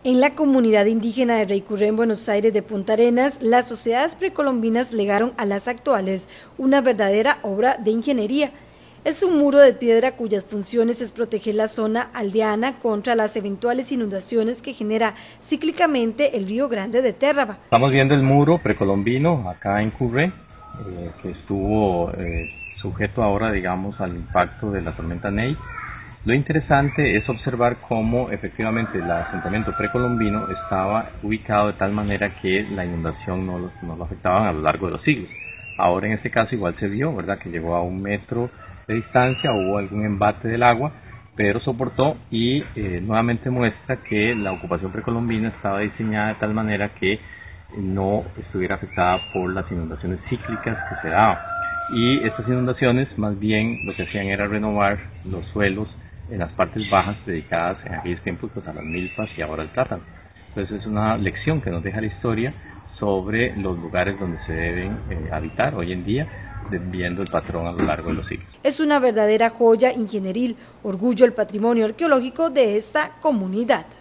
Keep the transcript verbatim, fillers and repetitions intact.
En la comunidad indígena de Reycurré, en Buenos Aires de Punta Arenas, las sociedades precolombinas legaron a las actuales una verdadera obra de ingeniería. Es un muro de piedra cuyas funciones es proteger la zona aldeana contra las eventuales inundaciones que genera cíclicamente el río Grande de Térraba. Estamos viendo el muro precolombino acá en Curré, eh, que estuvo eh, sujeto ahora, digamos, al impacto de la tormenta Ney. Lo interesante es observar cómo efectivamente el asentamiento precolombino estaba ubicado de tal manera que la inundación no lo, no lo afectaba a lo largo de los siglos. Ahora en este caso igual se vio, ¿verdad?, que llegó a un metro de distancia, hubo algún embate del agua, pero soportó y eh, nuevamente muestra que la ocupación precolombina estaba diseñada de tal manera que no estuviera afectada por las inundaciones cíclicas que se daban. Y estas inundaciones más bien lo que hacían era renovar los suelos en las partes bajas dedicadas en aquellos tiempos pues, a las milpas y ahora al plátano. Entonces es una lección que nos deja la historia sobre los lugares donde se deben eh, habitar hoy en día, viendo el patrón a lo largo de los siglos. Es una verdadera joya ingenieril, orgullo del patrimonio arqueológico de esta comunidad.